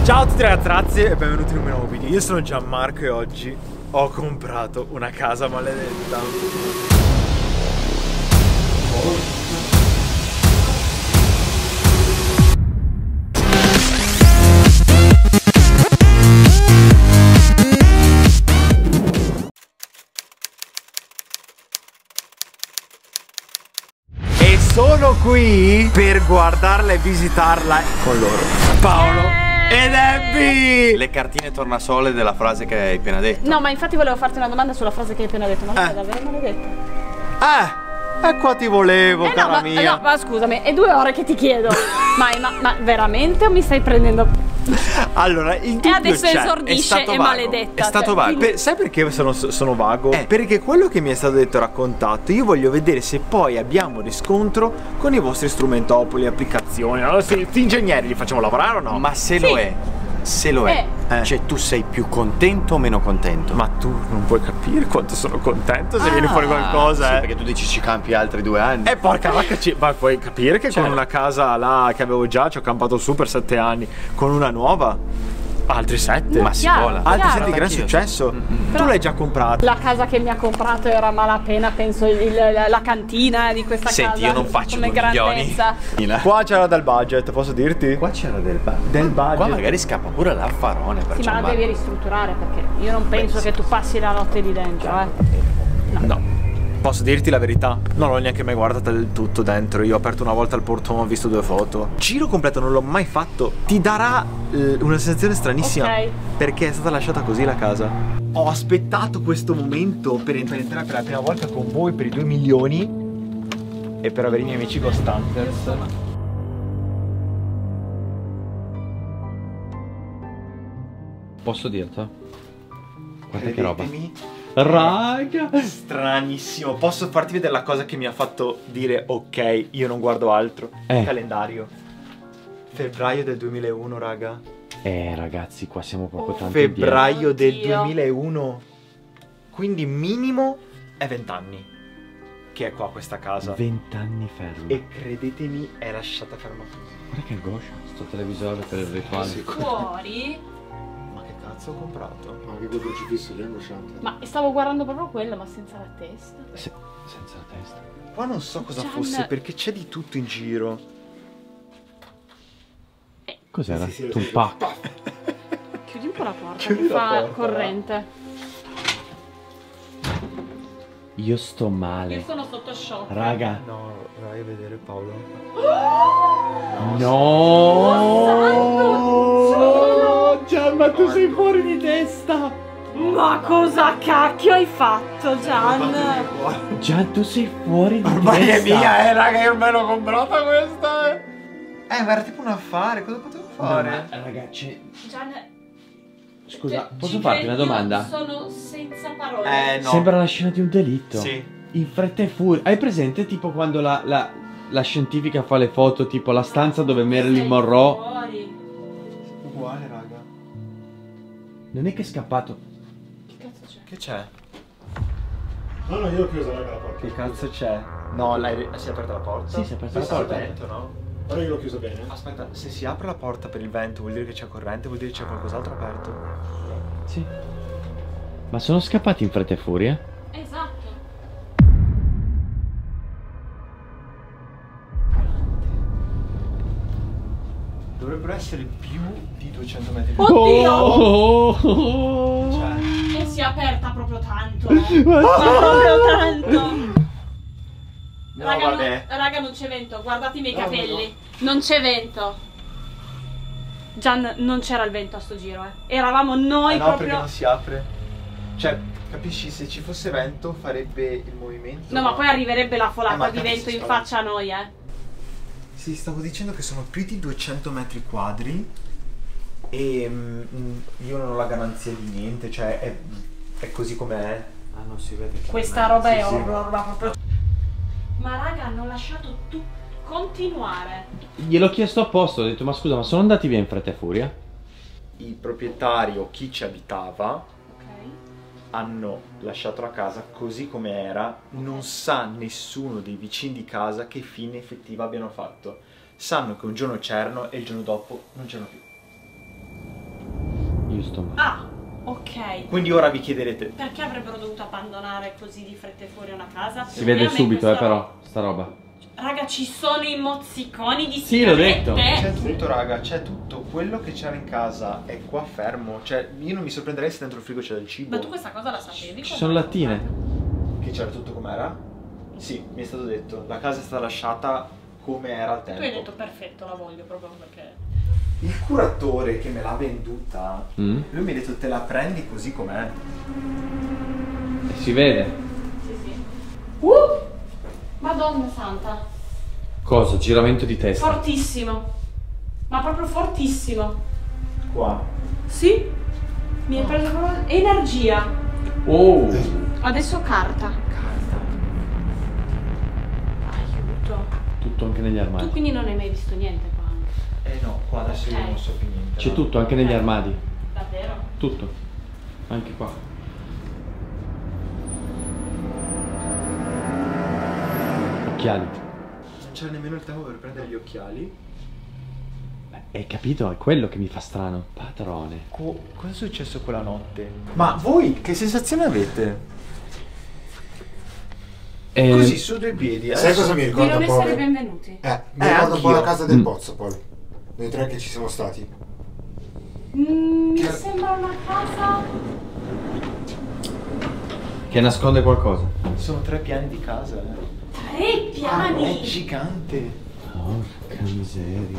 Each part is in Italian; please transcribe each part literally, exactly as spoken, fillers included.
Ciao a tutti ragazzi, ragazzi e benvenuti in un nuovo video. Io sono Gianmarco e oggi ho comprato una casa maledetta. E sono qui per guardarla e visitarla con loro, Paolo ed Abby! Le cartine tornasole della frase che hai appena detto. No, ma infatti volevo farti una domanda sulla frase che hai appena detto. Ma Eh. è davvero maledetta? Eh, e qua ti volevo, Eh cara no, ma, mia. no, ma scusami, è due ore che ti chiedo. ma, ma, ma veramente o mi stai prendendo? Allora, il dubbio E adesso c'è. esordisce, è stato è vago. maledetta. È stato cioè, vago. quindi- Per- sai perché sono, sono vago? Eh. Perché quello che mi è stato detto e raccontato, io voglio vedere se poi abbiamo riscontro con i vostri strumentopoli, applicazioni. Allora, se questi ingegneri li facciamo lavorare o no? Ma se Sì. lo è, se lo è, Eh. cioè tu sei più contento o meno contento? Ma tu non puoi capire quanto sono contento se viene fuori qualcosa, sì, eh. perché tu dici ci campi altri due anni. E porca vacca, ci- ma puoi capire che Certo. con una casa là che avevo già ci ho campato su per sette anni, con una nuova altri sette. Ma si chiaro, vola. Altri chiaro. sette di gran Anch'io. successo. Mm-mm. Tu l'hai già comprato. La casa che mi ha comprato era malapena, penso, il- la, la cantina di questa Senti, casa. io non faccio come due milioni. grandezza. Qua c'era del budget, posso dirti? Qua c'era del budget. Del budget. Qua magari scappa pure l'affarone per Sì, ma la Gianmarco. devi ristrutturare perché io non penso Beh, che tu passi la notte lì dentro, eh. No. Posso dirti la verità? Non l'ho neanche mai guardata del tutto dentro. Io ho aperto una volta il portone, ho visto due foto. Giro completo non l'ho mai fatto. Ti darà eh, una sensazione stranissima. Ok. Perché è stata lasciata così la casa. Ho aspettato questo momento per, per entrare per la prima volta con voi per i due milioni e per avere i miei amici Ghost Hunters. Posso dirti? Guarda che roba. Credetemi, Raga! stranissimo. Posso farti vedere la cosa che mi ha fatto dire ok, io non guardo altro. Eh. Il calendario. Febbraio del duemilauno, raga. Eh ragazzi, qua siamo proprio tanto Febbraio del Oddio. duemilauno. Quindi minimo è vent'anni che è qua questa casa. Vent'anni fermi. E credetemi, è lasciata ferma così. Guarda che angoscia, sto televisore per il rituale. Fuori? Ma che cazzo ho comprato? Anche quel crocifisso lì è angosciante. Ma stavo guardando proprio quello, ma senza la testa. Se- senza la testa. Qua non so cosa Gian- fosse perché c'è di tutto in giro. Cos'era? Sì, sì, sì, Tupac. Chiudi un po' la porta Chiudi che la fa porta. corrente. Io sto Io male. sono sotto shock. Raga. No, vai a vedere Paolo. No! Gian, ma tu sei fuori di testa! Ma cosa cacchio hai fatto, Gian? Gian, tu sei fuori di Ormai è testa! mia, eh, raga, io me l'ho comprata questa. Eh, Eh, ma era tipo un affare, cosa potevo No, fare? ma, ragazzi, Gian, scusa, cioè, posso ci farti una credi? domanda? Io sono senza parole. Eh, no. Sembra la scena di un delitto. Sì. In fretta e furia. Hai presente tipo quando la, la, la scientifica fa le foto, tipo la stanza dove Marilyn Sei Monroe. fuori. Uguale, raga. Non è che è scappato. Che cazzo c'è? Che c'è? No, no, io ho chiuso raga la porta. Che cazzo c'è? No, l'hai si è aperta la porta? Sì, si è aperta la Sì, sì, porta. il vento, no? Ora io l'ho chiuso bene. Aspetta, se si apre la porta per il vento vuol dire che c'è corrente, vuol dire che c'è qualcos'altro aperto. Sì. Ma sono scappati in fretta e furia? Esatto. Dovrebbero essere più di duecento metri di Oddio! Oh! Cioè, E si è aperta proprio tanto. Ma proprio tanto. no, Raga, vabbè. non, raga, non c'è vento. Guardate i miei No, capelli. Non c'è vento. Gian, non c'era il vento a sto giro, eh. Eravamo noi Eh no, perché proprio. non si apre. Cioè, capisci, se ci fosse vento farebbe il movimento. No, ma poi arriverebbe la Eh, folata ma di cazzo vento si in fa? faccia a noi, eh. Sì, stavo dicendo che sono più di duecento metri quadri e mm, io non ho la garanzia di niente, cioè è, è così com'è. Ah, non si vede. Questa roba è Sì, sì. horror, ma proprio. Ma raga, hanno lasciato tu continuare. Gliel'ho chiesto apposta, ho detto ma scusa, ma sono andati via in fretta e furia? I proprietari o chi ci abitava Ok. hanno lasciato la casa così come era, non sa nessuno dei vicini di casa che fine effettiva abbiano fatto. Sanno che un giorno c'erano e il giorno dopo non c'erano più. io sto male. Ah, ok. Quindi ora vi chiederete, Perché avrebbero dovuto abbandonare così di fretta e fuori una casa? Si vede E a me subito, eh, questa però, roba- sta roba. Raga, ci sono i mozziconi di Sì, l'ho detto. sigarette. c'è tutto raga, c'è tutto, quello che c'era in casa è qua fermo, cioè io non mi sorprenderei se dentro il frigo c'è del cibo. Ma tu questa cosa la sapevi? Ci sono lattine. Che c'era tutto com'era? Sì, mi è stato detto, la casa è stata lasciata come era al Tu tempo. hai detto perfetto, la voglio proprio perché... Il curatore che me l'ha venduta, Mm? lui mi ha detto te la prendi così com'è. E si vede. Sì, sì. Uh! Madonna santa. Cosa? Giramento di testa. Fortissimo. Ma proprio fortissimo. Qua. Sì. Mi hai preso proprio energia. Oh! Adesso carta. Carta. Aiuto. Tutto anche negli Tu armadi. quindi non hai mai visto niente qua anche? Eh no, qua adesso io Ok. non so più niente. C'è no. tutto anche negli armadi. Davvero? Tutto. Anche qua. Occhiali. Non c'era nemmeno il tempo per prendere gli occhiali. Beh, hai capito? È quello che mi fa strano. Padrone. Co- cosa è successo quella notte? Ma voi che sensazione avete? Eh, Così su due piedi. Sai adesso- cosa mi Di ricorda non un po'? essere che- benvenuti. Eh, mi Eh, ricorda un po' la anch'io. casa del Mm. pozzo poi. Noi tre che ci siamo stati. Mm, mi Che- sembra una casa... Che nasconde qualcosa. Sono tre piani di casa. eh. Tre È piani! gigante. Porca miseria.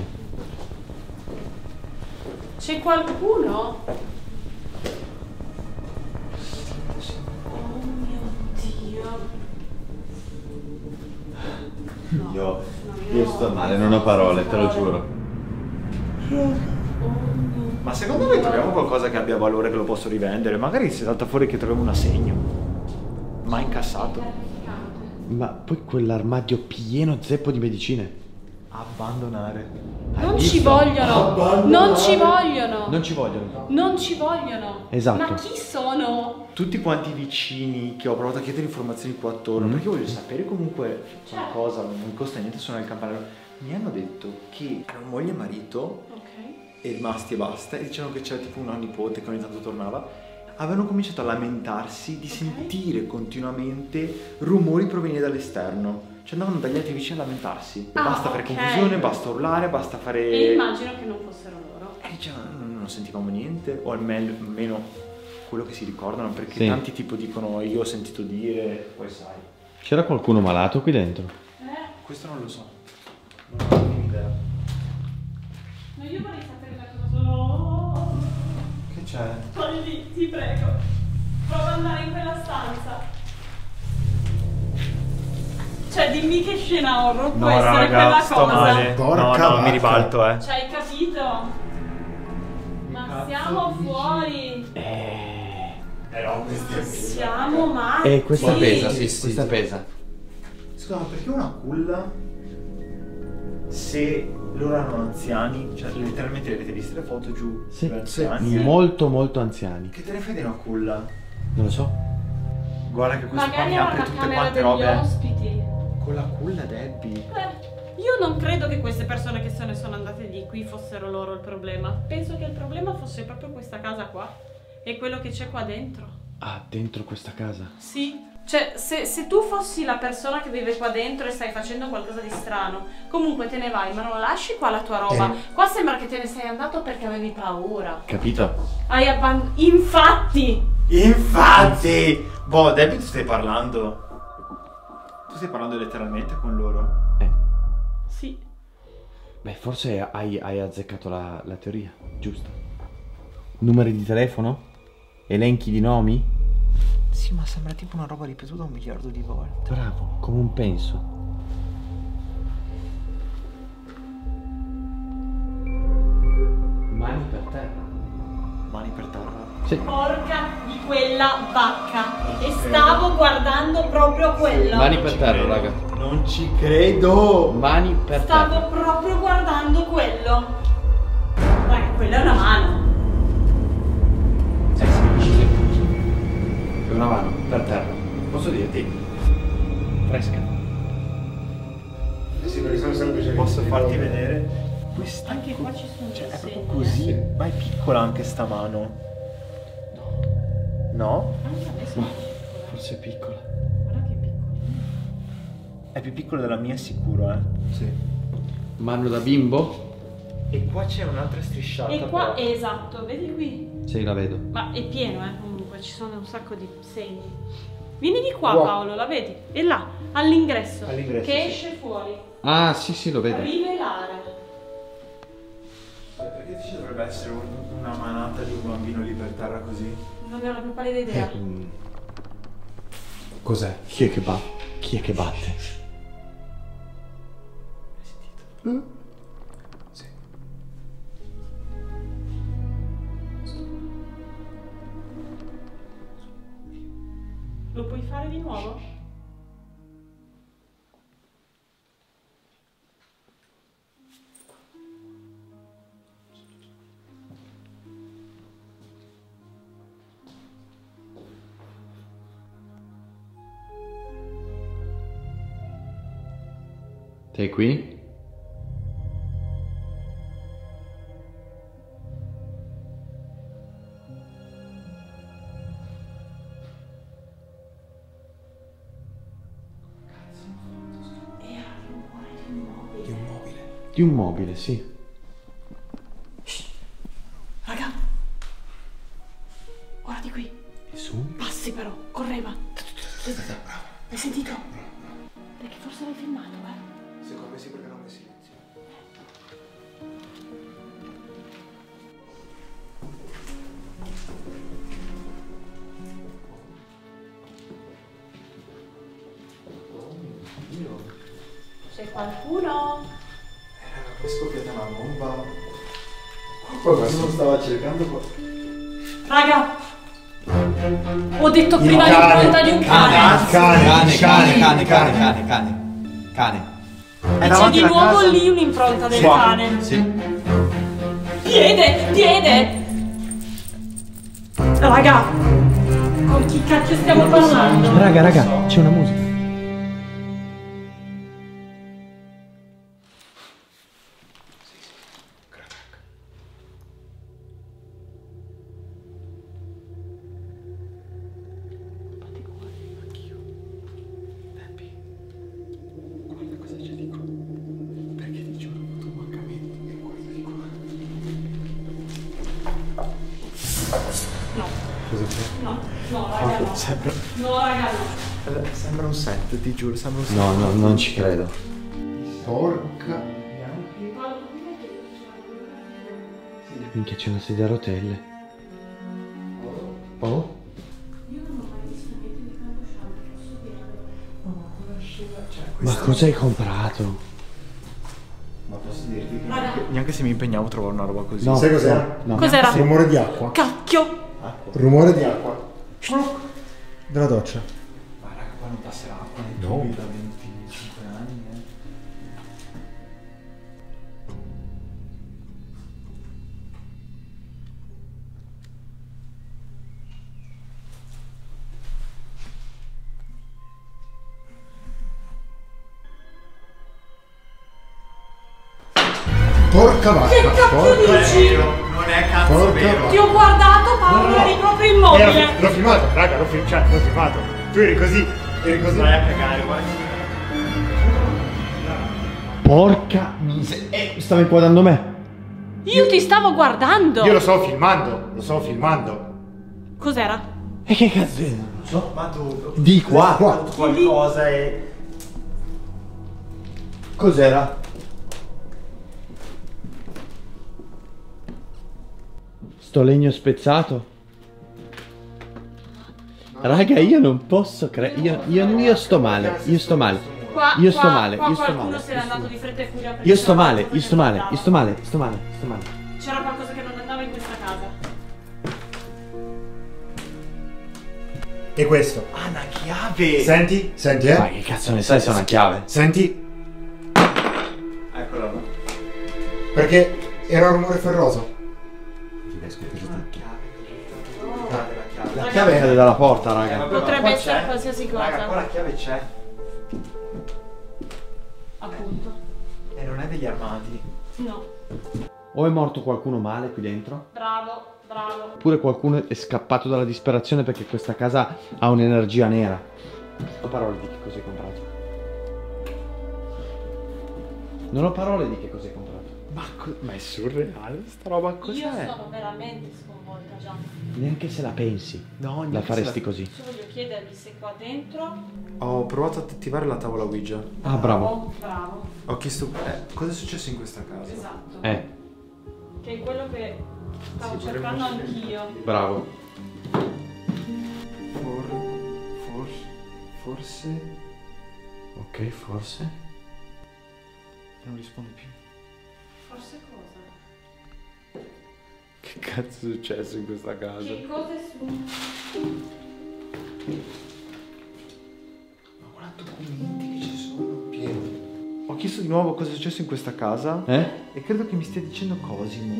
C'è qualcuno? Oh mio Dio. No. Io, No, io sto male, non ho parole, te lo giuro. Oh mio Ma secondo me troviamo qualcosa che abbia valore che lo posso rivendere. Magari si salta fuori che troviamo un assegno. Mai incassato. terrificante. Ma poi quell'armadio pieno zeppo di medicine. Abbandonare. Hai Non visto? ci vogliono! Abbandonare. Non ci vogliono! Non ci vogliono. Non ci vogliono! Esatto. Ma chi sono? Tutti quanti i vicini che ho provato a chiedere informazioni qua attorno, Mm. perché voglio sapere comunque qualcosa, non mi costa niente suonare il campanello. Mi hanno detto che erano moglie e marito Ok. e rimasti e basta, e dicevano che c'era tipo una nipote che ogni tanto tornava. Avevano cominciato a lamentarsi di Ok. sentire continuamente rumori provenienti dall'esterno. Cioè andavano dagli altri vicini a lamentarsi. Ah, basta fare ok. confusione, basta urlare, basta fare... E immagino che non fossero loro. E dicevano, non, non sentivamo niente, o almeno, almeno quello che si ricordano, perché Sì. tanti tipo dicono io ho sentito dire, poi sai. C'era qualcuno malato qui dentro? Eh? Questo non lo so. Non ho la minima idea. Ma io vorrei sapere da cosa sono. Che c'è? Togli, ti prego. Prova ad andare in quella stanza. Cioè, dimmi che scena horror può essere quella cosa. Porca no, no, vacca. mi ribalto, eh. Cioè, hai capito? Ma siamo fuori. Eh. Siamo matti. Eh, questa pesa, sì, sì, questa sì. pesa. Scusa, ma perché una culla? Se loro erano anziani, cioè letteralmente le avete viste le foto giù? Sì. Degli Sì. anziani? Molto, molto anziani. Che te ne fai di una culla? Non lo so. Guarda che questo qua Magari mi era apre una tutte camera quante degli robe. ospiti. Con la culla Debbie. Eh, io non credo che queste persone che se ne sono andate di qui fossero loro il problema. Penso che il problema fosse proprio questa casa qua. E quello che c'è qua dentro. Ah, dentro questa casa. Sì. Cioè, se, se tu fossi la persona che vive qua dentro e stai facendo qualcosa di strano, comunque te ne vai, ma non lasci qua la tua roba. Eh. Qua sembra che te ne sei andato perché avevi paura. Capito? Hai abbandonato. Infatti! Infatti! Boh, Debbie, tu stai parlando? Tu stai parlando letteralmente con loro? Eh. Sì. Beh, forse hai, hai azzeccato la, la teoria, giusto? Numeri di telefono? Elenchi di nomi? Sì, ma sembra tipo una roba ripetuta un miliardo di volte. Bravo, come un penso. Mani per terra. Mani per terra. Sì. Porca di quella vacca. E stavo guardando proprio quello. Mani per terra, raga. Non ci credo! Mani per terra. Stavo proprio guardando quello. Raga, quella è una mano. Eh sì, sì. È una mano, per terra. Posso dirti? Fresca. Eh sì, perché sennò sarebbe già Posso visto. farti vedere? Questa Anche qua ci sono Cioè, dei è proprio segni. così. Ma è piccola anche sta mano. No? Anche a me sembra piccola. Forse è piccola. Guarda che piccolina. È più piccola della mia sicuro, eh. Sì. Mano da bimbo? E qua c'è un'altra strisciata. E qua, però. esatto, vedi qui? Sì, la vedo. Ma è pieno, eh, comunque, ci sono un sacco di segni. Vieni di qua, Qua. Paolo, la vedi? E là, all'ingresso. All'ingresso, Che sì. esce fuori. Ah, sì, sì, lo vedo. Rivelare. Perché ci dovrebbe essere un- una manata di un bambino lì per terra così? Non ne ho la più pallida idea. Mm. Cos'è? Chi è che batte? Chi è che batte? Sì. Lo puoi fare di nuovo? Sei qui? Di un mobile, sì. Raga, guarda di qui. Nessuno? Passi però, correva. Hai sentito? Perché forse l'hai filmato, eh? Secondo me sì, perché non mi silenzio. C'è qualcuno? Era poi scoppiata una bomba. Poi qualcuno stava cercando qua. Raga! Ho detto prima l'impronta di un cane. Cane, Cane, cane, cane, cane, cane, cane. Cane. E c'è di nuovo lì un'impronta del cane. Sì. Piede, piede! Raga! Con chi cacchio stiamo parlando? Raga, raga, c'è una musica. No. Cosa c'è? No, no, raga, no. Sembra, No, raga, no. sembra un set, ti giuro, sembra un set. No, no, non ci credo. Porca. Minchia, c'è una sedia a rotelle. Oh? Ma cosa hai comprato? Ma posso dirti che... Raga, Neanche se mi impegnavo a trovare una roba così. No. Sai cos'era? No. cos'era? Rumore di acqua. Cacchio! Rumore di acqua. Della doccia. Ma raga, qua non passerà acqua nei No. tubi da venticinque anni, eh. Porca vacca. Che cazzo Porca. dici? Non è cazzo Porca vero. Ti ho guardato, Paolo, eri proprio immobile. L'ho filmato, raga, l'ho filmato, cioè, l'ho filmato. Tu eri così, eri così. Vai a cagare, guarda. Porca miseria. Eh, stava inquadrando me. Io ti stavo guardando. Io lo stavo filmando, lo stavo filmando. Cos'era? E che cazzo è? Ma tu... Di qua. Qua. Qualcosa e... Cos'era? Sto legno spezzato. Raga, io non posso credere. Io, io, io sto male. Io sto male. Qua, Io sto qua, male, qua io sto qualcuno male, se n'è io sto andato di fretta e furia perché Io sto c'era male. qualcosa Io che sto non male. andava. Io sto male. Sto male. Sto male. C'era qualcosa che non andava in questa casa. E questo. Ah, una chiave! Senti? Senti, Ma eh? che cazzo ne sai se è una chiave? Senti? Eccola là. Perché era un rumore ferroso. Una chiave. La chiave. La chiave cade dalla porta, Eh, raga. vabbè, ma Potrebbe qua essere c'è. qualsiasi cosa. Raga, qua la chiave c'è. Appunto. E non è degli armadi. No. O è morto qualcuno male qui dentro, Bravo, bravo. oppure qualcuno è scappato dalla disperazione perché questa casa ha un'energia nera. Non ho parole di che cosa hai comprato. Non ho parole di che cosa hai comprato. Ma, ma è surreale sta roba, Io cos'è? sono veramente sconvolta già. Neanche se la pensi, No, la faresti così. Io voglio chiedervi se qua dentro... Ho provato ad attivare la tavola Ouija. Ah, bravo. Oh, bravo. Ho chiesto eh, cosa è successo in questa casa. Esatto. Eh, Che è quello che stavo Sì, cercando potremmo anch'io. bravo. For, forse, forse Ok, forse. non risponde più. Forse cosa? Che cazzo è successo in questa casa? Che cosa è su... Ma quanti documenti che ci sono, pieno. Ho chiesto di nuovo cosa è successo in questa casa Eh? e credo che mi stia dicendo Cosimo.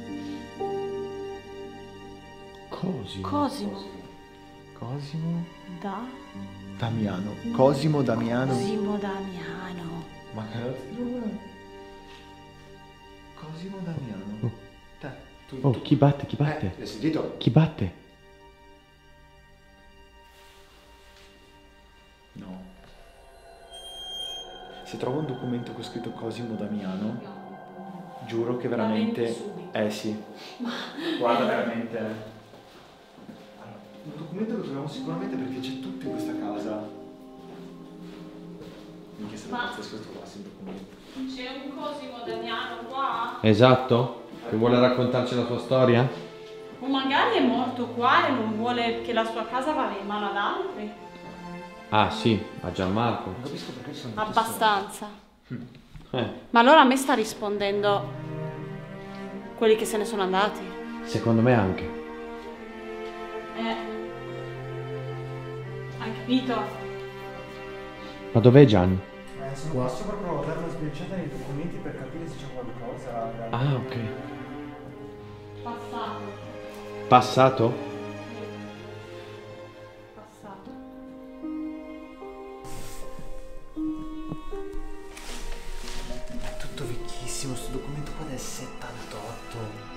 Cosimo. Cosimo. Cosimo Da? Damiano. Cosimo Damiano. Cosimo Damiano. Ma che cazzo di nome è? Cosimo Damiano. Oh. Te, tu, Oh, tu. chi batte? Chi batte? Eh, l'hai sentito? Chi batte? No. Se trovo un documento con scritto Cosimo Damiano, giuro che veramente... La vendo subito. Eh sì. Guarda veramente. Allora, un documento lo troviamo sicuramente perché c'è tutto in questa casa. Minchia, se lo Ma- pazzesco trovasse un documento. C'è un Cosimo Damiano qua? Esatto? Che vuole raccontarci la sua storia? O magari è morto qua e non vuole che la sua casa vada in mano ad altri? Ah sì, a Gianmarco. Non capisco perché ci sono Abbastanza. Eh, Ma allora a me sta rispondendo quelli che se ne sono andati. secondo me anche. Eh. Hai capito? Ma dov'è Gian? Eh, sono posso proprio dare una sbirciata nei documenti per capire se c'è qualcosa, raga. Ah, ok. Passato. Passato? Passato. È tutto vecchissimo, sto documento qua del settantotto.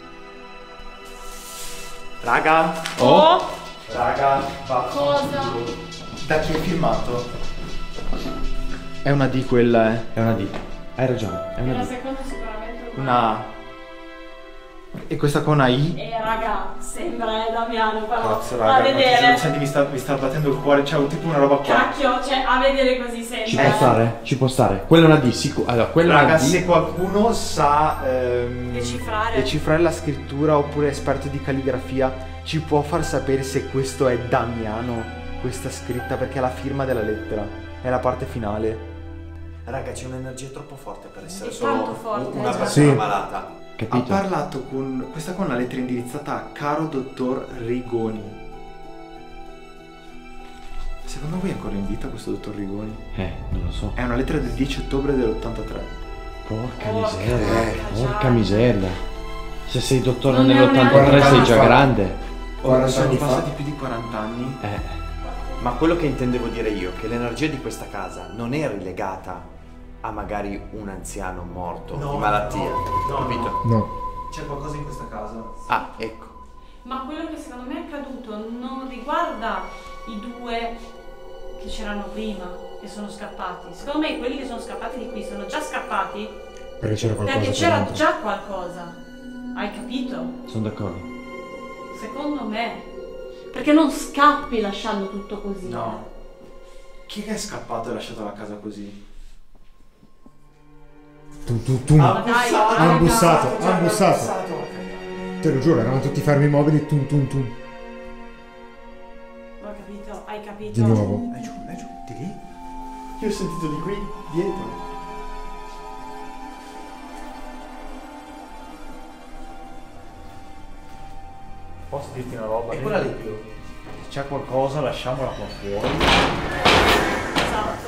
Raga, Oh! raga, va. Cosa? Da chi è filmato? È una D quella, eh. È una D. Hai ragione, è E una la D. seconda sicuramente Una A. E questa con una I? Eh raga, sembra eh, Damiano però. Cazzo, a raga, vedere. senti, mi sta, mi sta battendo il cuore, c'è tipo una roba qua. Cacchio, cioè a vedere così sembra. Ci può stare? Ci può stare. Quella è una D, sicuro. Allora, quella è Raga, una D. se qualcuno sa ehm, Decifrare. decifrare la scrittura oppure è esperto di calligrafia, ci può far sapere se questo è Damiano, questa scritta, perché è la firma della lettera, è la parte finale. Raga, c'è un'energia troppo forte per essere È solo tanto forte, una esatto. persona Sì. malata. Ha Capito? parlato con questa con una lettera indirizzata a caro dottor Rigoni. Secondo voi è ancora in vita questo dottor Rigoni? Eh, non lo so. È una lettera del dieci ottobre dell'ottantatré. Porca Porca miseria. miseria. Porca miseria. Se sei dottore Non è nell'ottantatré una- sei già fa. grande. Ora quaranta sono anni fa. passati più di quaranta anni. Eh. Ma quello che intendevo dire io, che l'energia di questa casa non è rilegata a magari un anziano morto No, di malattia, no, no, capito? No. C'è qualcosa in questa casa. Ah, ecco. Ma quello che secondo me è accaduto non riguarda i due che c'erano prima, che sono scappati. Secondo me quelli che sono scappati di qui sono già scappati Perché c'era qualcosa perché qua c'era dentro. già qualcosa. Hai capito? Sono d'accordo. Secondo me. Perché non scappi lasciando tutto così. No. Chi è scappato e ha lasciato la casa così? Tum, tum, tum. Ma dai, Ha raga, bussato, già ha bussato. Te lo giuro, erano tutti fermi immobili, tum tum tum. Ho capito, hai capito. Di nuovo. È giù, è giù, di lì. Io ho sentito di qui, dietro. Posso dirti una roba? E quella lì? Se c'è qualcosa lasciamola qua fuori. Esatto.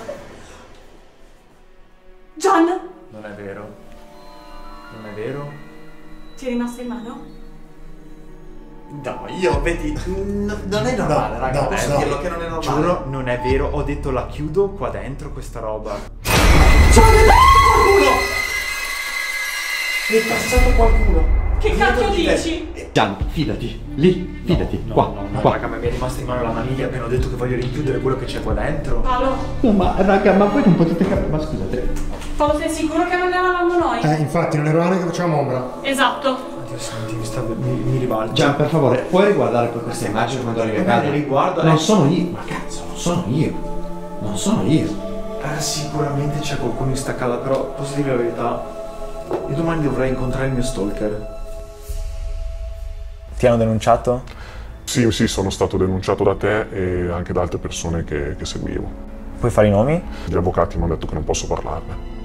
Gian, Non è vero. Non è vero. ti è rimasto in mano? No, io vedi, n- non è normale, No, raga, no, posso no. dirlo che non è normale. Giuro, non è vero. Ho detto la chiudo qua dentro questa roba. Hai passato qualcuno. Che cacchio Dietro di te. dici? Gianni, fidati. Lì, fidati. No, qua, no, no, qua. raga, mi è rimasta in mano la maniglia appena ho detto che voglio rinchiudere quello che c'è qua dentro. Paolo, No, ma raga, ma voi non potete capire. Ma scusate. Paolo, sei sicuro che non eravamo noi? Eh, infatti, non eravamo che facevamo ombra. Esatto. Oddio, senti, mi, sta, mi, mi ribalto. Gian, per favore, puoi riguardare poi queste immagini quando arrivi a Va bene, casa? riguardo, Non eh. sono io. Ma cazzo, non sono io. Non sono io. Eh, sicuramente c'è qualcuno in sta casa, però posso dire la verità. Io domani dovrei incontrare il mio stalker. Ti hanno denunciato? Sì, sì, sono stato denunciato da te e anche da altre persone che, che seguivo. Puoi fare i nomi? Gli avvocati mi hanno detto che non posso parlarne.